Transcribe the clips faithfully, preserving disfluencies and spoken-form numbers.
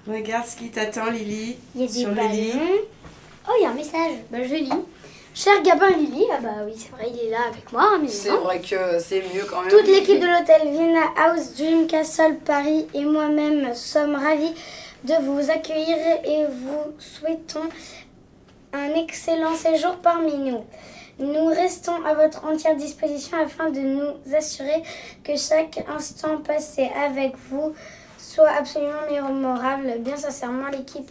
Regarde ce qui t'attend, Lily. Il y a des sur le lit. ballons. Oh, il y a un message. Bah, je lis. Cher Gabin et Lily, ah bah oui, c'est vrai, il est là avec moi. C'est vrai que c'est mieux quand même. Toute l'équipe de l'hôtel Vienna House Dream Castle Paris et moi-même sommes ravis de vous accueillir et vous souhaitons un excellent séjour parmi nous. Nous restons à votre entière disposition afin de nous assurer que chaque instant passé avec vous soit absolument mémorable. Bien sincèrement, l'équipe.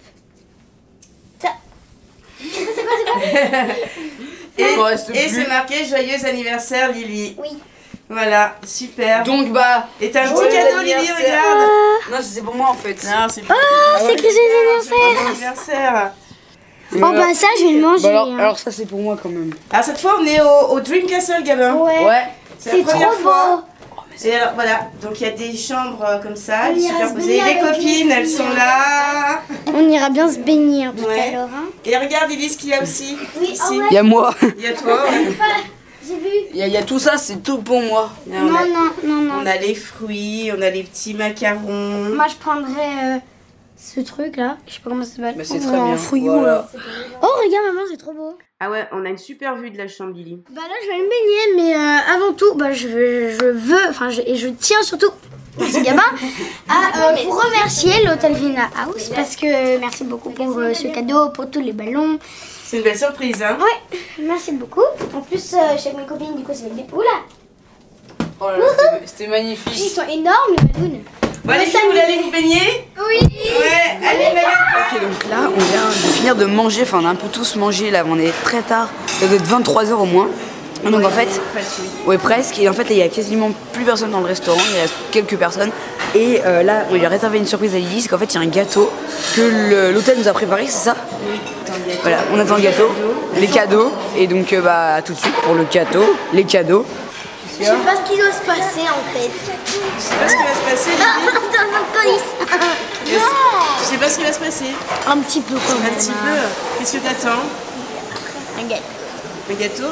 Et, et c'est marqué joyeux anniversaire, Lily. Oui. Voilà, super. Donc bah. Et t'as un petit cadeau, Lily, regarde. Ah. Non, c'est pour moi en fait. Non, c'est pas. Oh, c'est écrit joyeux anniversaire. anniversaire. Oh bah ça, je vais le manger. Bah alors, hein. alors ça c'est pour moi quand même. Alors cette fois, on est au, au Dream Castle, Gabin. Ouais. Ouais. C'est la première trop fois. beau. Et alors voilà, donc il y a des chambres euh, comme ça, On ira se superposées. baigner Les avec copines, les elles filles, sont hein. là. On ira bien se baigner tout Ouais. à l'heure. Hein. Et regarde, Lily, ce qu'il y a aussi. Oui, ici. ah ouais. Il y a moi. Il y a toi. Ouais. J'ai vu. Il y, a- il y a tout ça, c'est tout pour moi. Là, Non, on, a, non, non, non. on a les fruits, on a les petits macarons. Moi, je prendrais euh, ce truc là. Je sais pas comment ça s'appelle. Mais c'est Oh, très un bien. fouillou, Voilà. là. Oh, regarde, maman, c'est trop beau. Ah ouais, on a une super vue de la chambre, Lily. Bah là, je vais me baigner, mais euh, avant tout, bah, je veux, je veux, enfin, je, et je tiens surtout, merci Gabin, à euh, vous remercier l'hôtel Vienna House parce que euh, merci beaucoup pour euh, ce cadeau, pour tous les ballons. C'est une belle surprise, hein. Ouais, merci beaucoup. En plus, euh, je suis avec mes copines, du coup, ça va être des. Oula, Oh là là, c'était- c'était ils magnifique. sont énormes les ballons. Bon, allez, vous voulez aller vous baigner? Oui. Ouais, allez, allez. Ok, donc là on vient de finir de manger, enfin on a un peu tous mangé là, on est très tard, il doit être vingt-trois heures au moins. Donc en fait, ouais presque, et en fait il y a quasiment plus personne dans le restaurant, il reste quelques personnes. Et euh, là on lui a réservé une surprise à Lily, c'est qu'en fait il y a un gâteau que le- l'hôtel nous a préparé, c'est ça? Oui, attends, le gâteau. Voilà, on attend le gâteau, les cadeaux, et donc euh, bah tout de suite pour le gâteau, les cadeaux. Je sais pas ce qui doit se passer en fait. Tu sais pas ce qui va se passer, Ah, Lily? dans notre police. Yes. Tu sais pas ce qui va se passer? Un petit peu quand même. Un petit peu. Qu'est-ce que t'attends? Un gâteau. Un gâteau?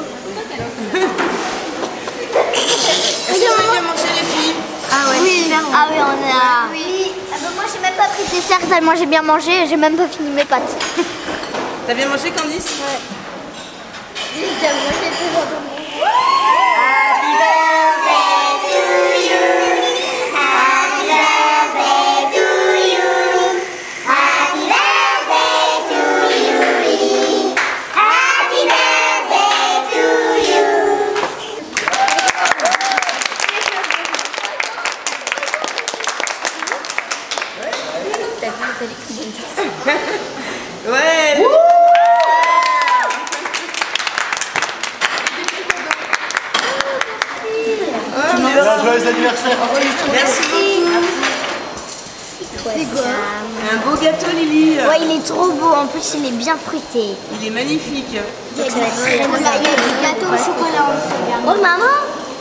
Est-ce que vous avez bien mangé, les filles? Ah ouais, oui. Ah oui, on a. Oui. Ah bah moi j'ai même pas pris de dessert tellement j'ai bien mangé, j'ai même pas fini mes pâtes. T'as bien mangé, Candice? Ouais. J'ai mangé tout dans Ouais! Oh, merci. Joyeux anniversaire. Merci beaucoup. Un beau gâteau, Lily. Ouais, il est trop beau, en plus il est bien fruité. Il est magnifique. Il y a des gâteaux au chocolat. Oh maman!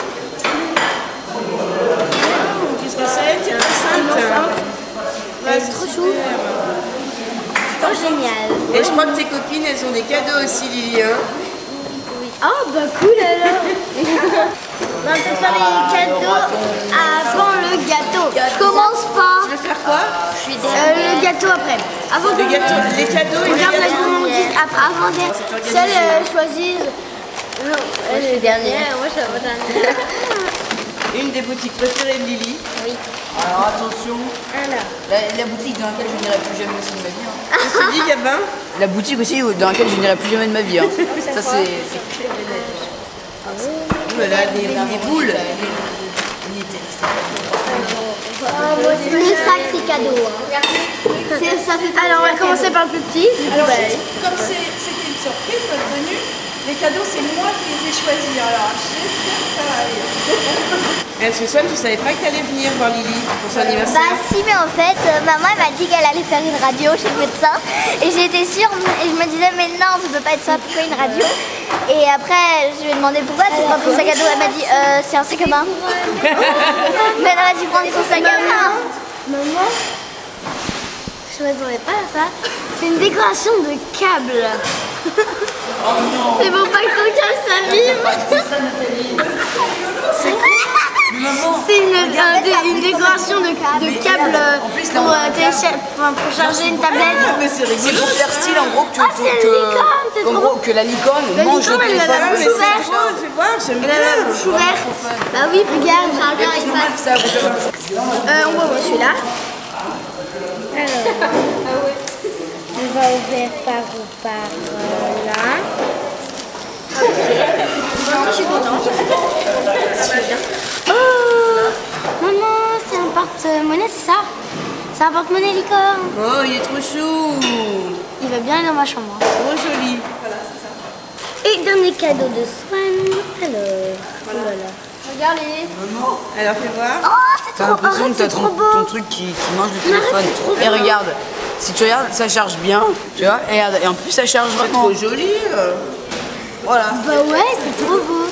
Qu'est-ce que c'est? C'est enceinte. Ouais, c'est trop super. chou. Oh génial. Et je crois que tes copines, elles ont des cadeaux aussi, Lily. Hein? Oh bah cool alors. On va peut-être faire les cadeaux avant le gâteau. Je commence pas. Tu veux faire quoi? Euh, le gâteau après. Avant Le gâteau, les cadeaux et les Regarde la gâteaux. gourmandise après. Avant d'être C'est organisé. seule euh, choisissent. Non, je suis dernière. Moi je suis dernière. Une des boutiques préférées de Lily. Oui. Alors attention, Alors. la, la boutique dans laquelle je n'irai plus jamais aussi de ma vie. Hein. Qu'est-ce que tu dis, Gabin? La boutique aussi dans laquelle je n'irai plus jamais de ma vie. Hein. Ça c'est... Oh là là, des, des boules. Le sac c'est cadeau. Hein. Ça fait alors on va commencer par le plus petit. Alors, comme c'est- c'était une surprise, notre venue, les cadeaux, c'est moi qui les ai choisis. Alors, j'espère que ça va aller. Est-ce que Swan, tu savais pas que t'allais venir voir Lily pour son anniversaire? Bah si, mais en fait, euh, maman elle m'a dit qu'elle allait faire une radio chez le médecin. Et j'étais sûre, et je me disais, mais non, ça peut pas être ça, pourquoi une radio? Et après, je lui ai demandé pourquoi tu prends ton sac à dos. Elle m'a dit, euh, c'est un sac à main. Mais elle a dû prendre son sac à main. Maman, je m'attendais pas à ça. C'est une décoration de câbles. C'est pour pas que ton câble s'abîme. C'est une, un dé- une décoration de de câbles euh, En plus, là, pour, on a euh, un télécharger- enfin, pour charger une tablette. mais c'est rigolo. Pour faire style en gros que, Ah, c'est que, une licorne, c'est en trop gros, beau. que la licorne La mange le licorne, elle a téléphone. la Ouais, bouche mais c'est ouverte. trop- Fais voir, j'aime Elle a la bien. bouche ouverte. Bah oui, regarde. c'est normal que ça vous donne- Euh, on va voir celui-là. Alors, on va ouvrir par où? Par euh, là. Ok. Bon, je suis contente. Oh, maman, c'est un porte-monnaie, c'est ça? C'est un porte-monnaie licorne. Oh, il est trop chou. Il va bien aller dans ma chambre. Trop joli. Et dernier cadeau de Swan. Alors, voilà. Regardez. Alors, fais voir. Oh, c'est T'as trop, l'impression arrête, que t'as c'est ton, trop beau. ton truc qui, qui mange le Mais arrête, téléphone. c'est trop Et beau. regarde, si tu regardes, ça charge bien, tu vois. Et regarde, et en plus ça charge C'est vraiment. trop joli. euh. Voilà. Bah ouais, c'est trop beau.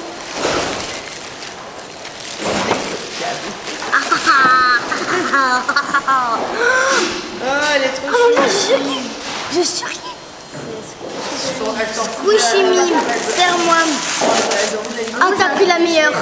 Oh, elle est trop Oh chou. maman, je surkiffe. Je surkiffe. Squishy Mime, serre-moi. Oh, t'as pris la meilleure.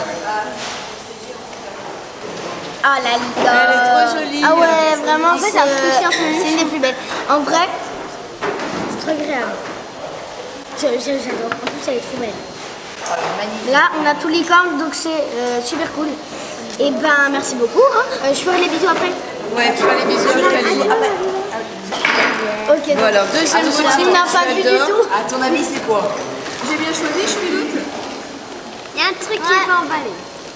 Ah, la licorne. Elle est trop jolie. Ah ouais, vraiment, En fait, c'est un squishy en ce moment. c'est une des plus belles. En vrai, c'est trop agréable. Je- je- J'adore. En plus, elle est trop belle. Là, on a tout licorne, donc c'est euh, super cool. Et ben, merci beaucoup. Hein. Euh, je ferai les bisous après. Ouais, tu vois les bisous avec Aline. Ok. Bon, alors, deuxième Tu motif. n'as pas vu du tout. À ton avis, c'est quoi? J'ai bien choisi, je suis l'autre. Il y a un truc qui est pas emballé.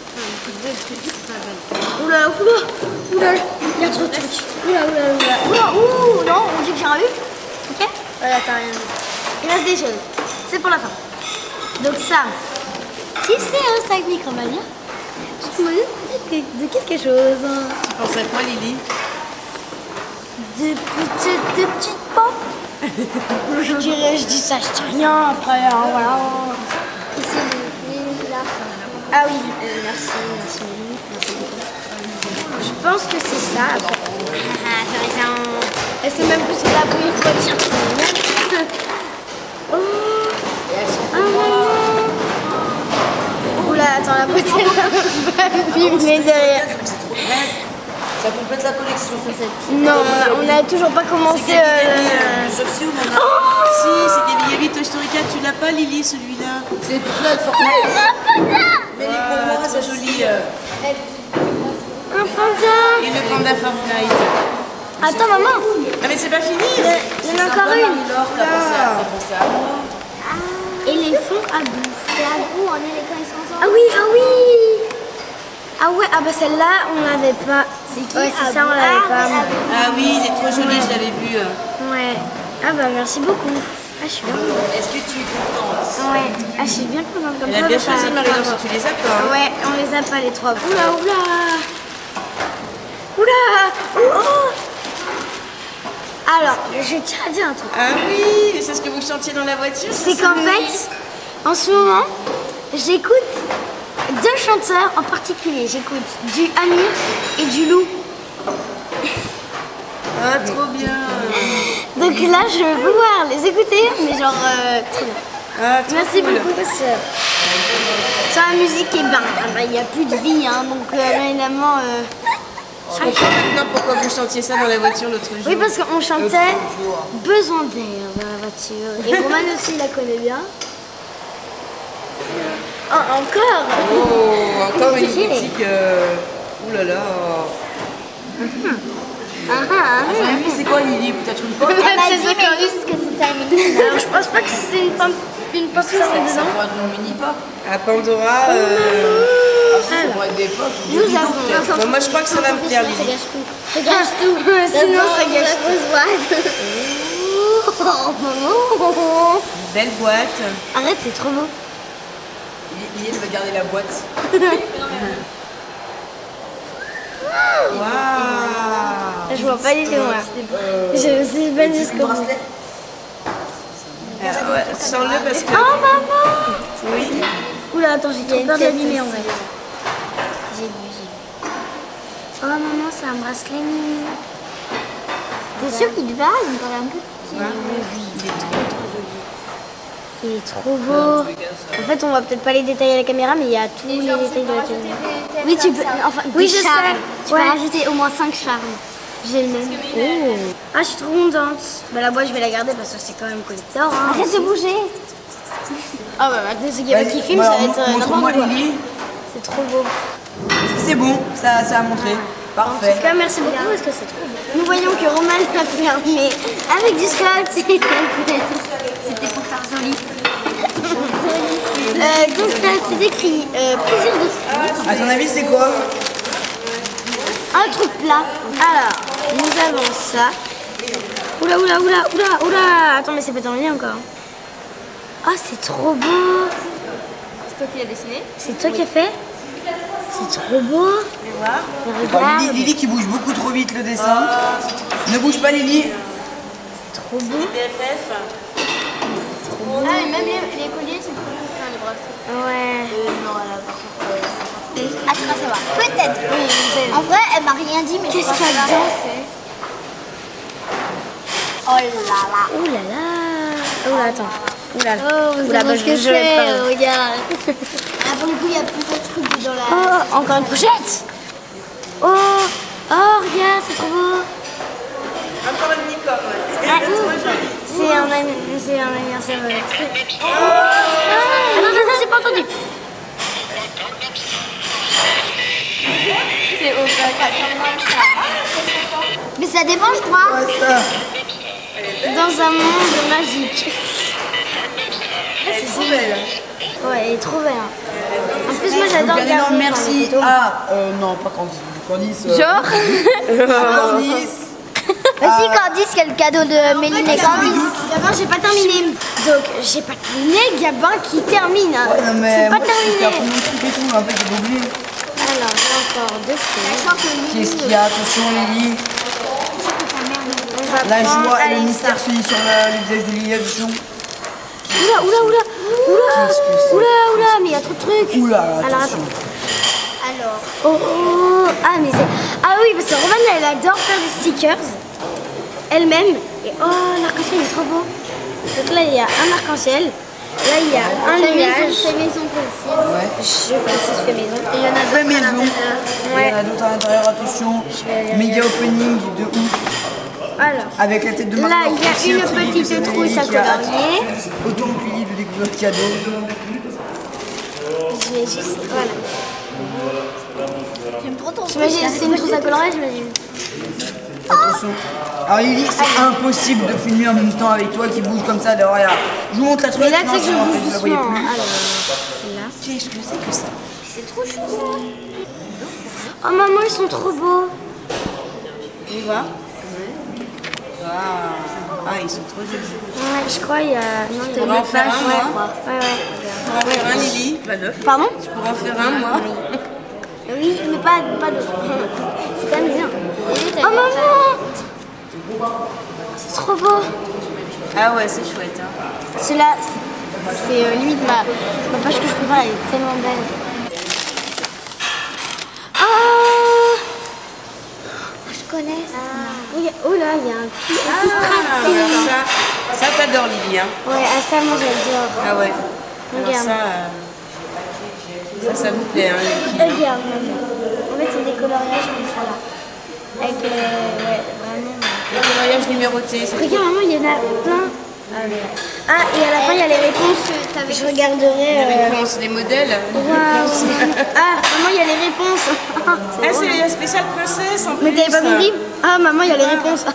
Oula, oula, oula, il y a trop de trucs. Oula, oula, oula. Oula, ouh, non, on dit que j'ai rien vu. Ok? Voilà, t'as rien vu. Il reste des choses. C'est pour la fin. Donc ça, si c'est un sac micromalien, je me dis peut-être de quelque chose. Tu penses à quoi, Lily? Des petites, des petites pop. Je dirais, je dis ça, je dis rien après, hein, voilà. Ici, là. Ah oui, euh, merci, merci, merci beaucoup. Je pense que c'est ça. Ah, ça va, ça. Elle sait même plus ce qu'elle a pris une voiture. Oh, ah maman. Oula, attends, la boîte elle va filmer derrière. Ça complète la collection. Non, on a, on a toujours pas commencé. Euh, Sauf si on en a. Oh, si, c'est Gabi Gabi Toy Story quatre. Tu l'as pas, Lily, celui-là? C'est plein de Fortnite. Mais les pour moi, c'est joli. euh. un panda. Et le panda Fortnite. Attends, maman. Ah, mais c'est pas fini. Il y en a encore une. Laure, t'as pensé à- t'as pensé à moi. Éléphant à bout. C'est à bout, on est les quand ils sont ensemble. Ah oui, ah oui. Ah ouais, ah bah celle-là, on l'avait pas. C'est qui? Ouais, c'est ça, on l'avait pas. Ah oui, il est trop joli, je l'avais vu. euh. Ouais. Ah bah merci beaucoup. Ah, je suis bien contente. Est-ce que tu es contente? Ouais. Ah, je suis bien contente comme Elle ça. a bien ça- choisi, Marie-Laure, si tu les as pas. hein. Ouais, on les a pas les trois. Oula, oula. Oula. Oh. Alors, je tiens à dire un truc. Ah oui, c'est ce que vous chantiez dans la voiture? C'est qu'en fait, en ce moment, j'écoute deux chanteurs en particulier. J'écoute du Amir et du Lou. Ah, trop bien. Donc là, je vais pouvoir les écouter, mais genre euh, très bien. Ah, trop Merci cool. beaucoup. Ça, la musique est bien. Ah bah, il n'y a plus de vie, hein, donc euh, bien évidemment. euh, Je comprends maintenant pourquoi vous chantiez ça dans la voiture l'autre jour. Oui, parce qu'on chantait Besoin d'air dans la voiture. Et Roman aussi la connaît bien. Oh, encore. Oh, encore une Ok. boutique. Euh... Ouh là là. Ah, ah, ah. À ton avis, c'est quoi Lily? Peut-être une pomme? Elle m'a C'est dit, ça mais qu'on dit. juste que c'était un mini. Alors, je pense pas que c'est une pomme, une pomme Ça sortie ça dedans. pourrait être une mini pop. À Pandora. Euh... Ah, ça, ça pourrait être des pop. ou des Nous bidons, avons- peut-être. Bon, moi, je crois que ça va me plaire, Lily. Ça gâche tout. Sinon, ça gâche tout. Oh, maman. Belle boîte. Arrête, c'est trop beau. Lily, elle va garder la boîte. Waouh. Je vois pas du tout, moi. Je suis bonne jusqu'au bout. Bracelet. Ah, ouais, sens-le parce que. Oh, maman. Oui. Oula, attends, j'ai trop peur de l'abîmer en vrai. J'ai vu, j'ai vu. Oh, maman, c'est un bracelet mignon. T'es sûr qu'il te va? Il me paraît un peu petit. Ouais, il est trop trop joli. Il est trop beau. En fait, on va peut-être pas les détailler à la caméra, mais il y a tous les détails de la caméra. Oui, tu peux. Enfin, Oui, des je charmes. sais. Tu Ouais. peux rajouter au moins cinq charmes. J'ai le même. Oh. Ah, je suis trop contente. Bah la boîte, je vais la garder parce que c'est quand même collector. Hein. Arrête de bouger. Ah bah maintenant, c'est Gaba qui filme, Voilà, ça va être euh, montre-moi n'importe quoi. Lily. C'est trop beau. C'est bon, ça, ça a montré. En Parfait. tout cas, merci beaucoup parce que c'est trop beau. Nous voyons que Roman a fermé avec du scotch. C'était pour faire joli. euh, donc là, c'est écrit euh, plaisir de À ton avis, c'est quoi? un truc plat. Alors, nous avons ça. Oula, oula, oula, oula, oula. Attends, mais c'est pas terminé encore. Ah, c'est trop beau. C'est toi qui l'as dessiné? C'est toi qui as fait? C'est trop beau. Mais Bon, regarde, Lily, Lily qui bouge beaucoup trop vite le dessin. Ne bouge pas, Lily. trop beau. B F F. Ah, et même les, les colliers, c'est pour faire les bracelets. Ouais. Non, là, par contre. Ah, tu vas savoir. Peut-être. Oui, en vrai, elle m'a rien dit, mais Qu'est-ce je qu'il y a pense dedans? Oh là là. Ouh là là. Oula, attends. Oula. Oh, vous Oula, savez bah, ce je que je vais c'est, pas. regarde. Ah, pour le coup, il y a plusieurs trucs dans la... Oh, encore une pochette. Oh, oh, regarde, c'est trop beau. Encore une licorne. Ouais. Ah, C'est trop joli. C'est un, anni- c'est un anniversaire euh, très... Ah, attends, attends, c'est pas entendu. C'est au ça. Mais ça dépend, je crois. Ouais, ça. Dans un monde magique. Elle est trop belle. Ouais, elle est trop belle. En plus, moi, j'adore Donc, un énorme regarder, merci enfin, les photos. à... Euh, non, pas Candice. Candice. euh, Genre à Candice. Aussi, Candice, qui est le cadeau de Méline et Candice. D'abord, j'ai pas terminé. Donc, j'ai pas terminé. Gabin qui termine. Ouais, non, mais C'est pas moi, j'étais à fond terminé. de trucs et tout. En fait, j'ai oublié. Alors, j'ai encore deux choses. Qu'est-ce qu'il y a? Attention, Lily. On va La prendre joie et le Alissa. mystère se lit sur le, le visage de Lily. Attention. Oula, oula, oula. Oula, Qu'est-ce que c'est? oula, oula, mais il y a trop de trucs. Oula, Alors, attention. attends. Alors, Oh, oh, ah, mais c'est... Ah oui, parce que Romane, elle adore faire des stickers. Elle-même. Et oh, l'arc-en-ciel, il est trop beau. Donc là, il y a un arc-en-ciel. Là, il y a un fait maison, nuage. fait maison précise. Ouais. Je précise fait maison. Et il y en a d'autres Fait à maison. l'intérieur. Il y Ouais. en a d'autres à l'intérieur. Attention. vais aller Méga opening de ouf. Alors. Avec la tête de Là, Marie. il y a Aussi, une un petit petite livre de trousse Lily à qui a colorier. Autant que Lily de découvrir le cadeau. Je vais juste... Voilà. J'aime trop ton J'imagine, c'est une trousse à colorier, j'imagine. Attention. Alors Lily, c'est impossible de filmer en même temps avec toi qui bouge comme ça. Alors regarde, je vous montre la truc. Mais là, tu Non, sais que je c'est en fait, bouge vous la voyez doucement. plus. Alors, celle-là. Qu'est-ce que c'est que ça? C'est trop chou. Oh maman, ils sont trop beaux. Tu vois? Ah, ils sont trop jolis. Ouais, je crois il y a... Non, il y a pourrais en une faire page, un, ouais. moi. Ouais, ouais. Pour en faire un, Lily. Pardon? Pour en faire un, moi. Oui, mais pas, pas d'autres. C'est quand même bien. Oh maman! C'est trop beau. Ah ouais, c'est chouette. Hein. Celui-là, c'est c'est, euh, limite ma, ma page que je préfère, elle est tellement belle. Ah! Je connais ça. Oui, oh là, il y a un petit... Ah, alors ça, ça t'adore, Lily. Hein. Ouais, ah ça, moi j'adore. Ah ouais. Alors Regarde. ça, euh, ça, ça vous plaît, hein, les filles. Regarde, maman. En fait, c'est des coloriages comme ça là. Avec, euh, ouais, vraiment. Le coloriage numéroté, c'est trop. Regarde, maman, il y en a plein. Ah, et à la fin, il y a les réponses. Je regarderai. Les euh, réponses, les modèles. Waouh! Ah, maman, il y a les réponses. Ah, c'est la spéciale princesse en plus. Mais t'avais pas compris? Ah, maman, il y a les réponses.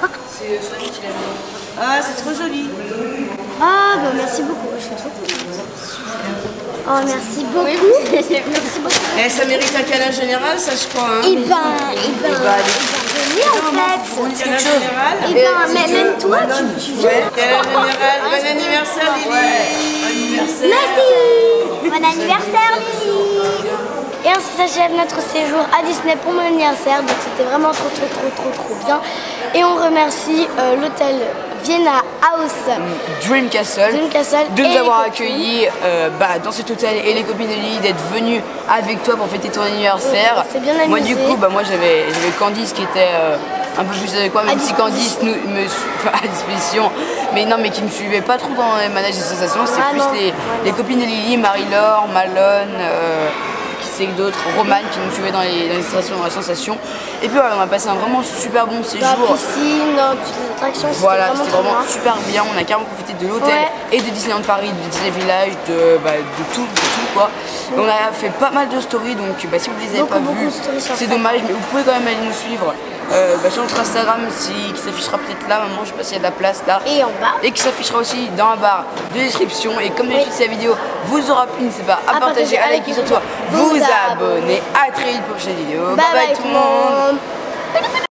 Ah, c'est trop joli. Ah, bah merci beaucoup. Je suis trop contente. Oh, merci beaucoup. Merci beaucoup. Eh, ça mérite un câlin général, ça je crois. Hein. Et ben, et ben, et ben, oui, en fait. Câlin général. Et ben, mais même toi, tu, tu viens. Câlin général. Bon anniversaire, Lily. Merci. Bon anniversaire, Lily. Et ainsi s'achève notre séjour à Disney pour mon anniversaire. Donc c'était vraiment trop, trop, trop, trop, trop bien. Et on remercie euh, l'hôtel Vienna House Dream Castle, Dream Castle de et nous les avoir copines. accueillis euh, bah, dans cet hôtel et les copines de Lily d'être venues avec toi pour fêter ton anniversaire. C'est bien Moi amusé. du coup, bah, moi j'avais j'avais Candice qui était euh, un peu plus avec moi, même À si Candice nous, me su- enfin, à disposition, mais non, mais qui me suivait pas trop dans les manèges et sensations. C'est Ah, plus non. les, Ouais, les non. copines de Lily, Marie-Laure, Malone. Euh, Alexis et d'autres, Romane qui nous suivait dans les, dans les stations dans la sensation. Et puis voilà, on a passé un vraiment super bon séjour. Dans la piscine, dans toutes les attractions, c'était voilà, vraiment, c'était vraiment bien. super bien. On a carrément profité de l'hôtel Ouais. et de Disneyland Paris, de Disney Village, de, bah, de tout, de tout quoi. Et on a fait pas mal de stories, donc bah, si vous les avez Beaucoup, pas beaucoup vues, de stories sur c'est ça. dommage, mais vous pouvez quand même aller nous suivre euh, bah, sur notre Instagram si, qui s'affichera peut-être là, maman, je sais pas s'il y a de la place là. Et en bas. Et qui s'affichera aussi dans la barre de description. Et comme d'habitude, Oui. si la vidéo vous aura plu, n'hésitez pas à, À partager, partager, à à liker, liker, surtout à vous vous abonner. abonner. À très vite pour une prochaine vidéo. Bye bye tout le monde.